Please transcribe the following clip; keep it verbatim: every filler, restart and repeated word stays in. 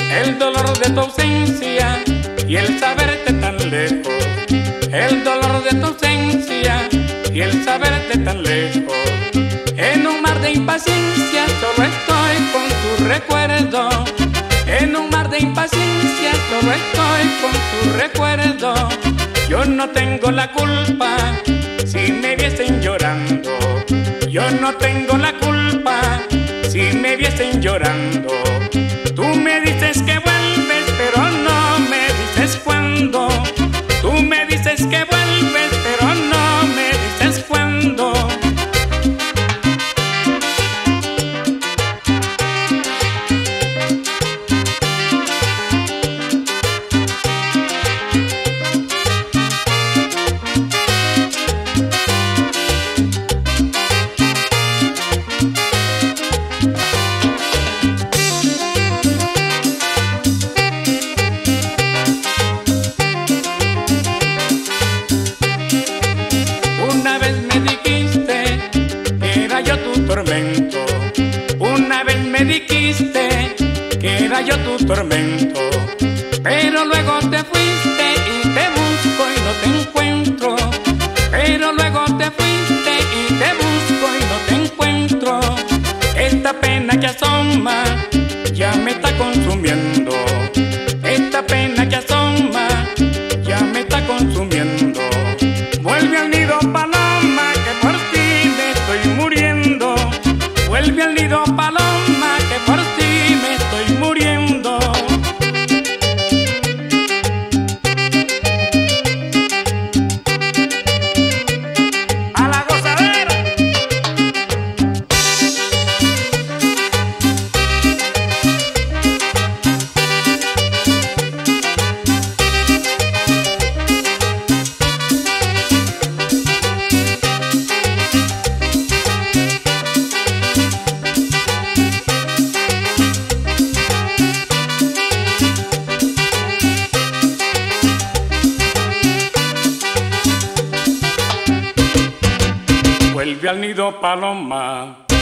el dolor de tu ausencia y el saberte tan lejos, el dolor de tu ausencia y el saberte tan lejos. En un mar de impaciencia solo estoy con tu recuerdo, en un mar de impaciencia solo estoy con tu recuerdo. Yo no tengo la culpa si me viesen llorando, yo no tengo la culpa si me viesen llorando. Tú me dices que vuelves, pero no me dices cuándo. Tú me dices que vuelves, pero no me dices cuándo. Una vez me dijiste que era yo tu tormento, pero luego te fuiste y te busco y no te encuentro. Pero luego te fuiste y te busco y no te encuentro. Esta pena que asoma ya me está consumiendo. Esta pena que asoma ya me está consumiendo. Vuelve al nido, paloma, que por ti me estoy muriendo. Vuelve al nido, paloma, que por ti me estoy muriendo. A la gozadera. Vuelve al nido, paloma.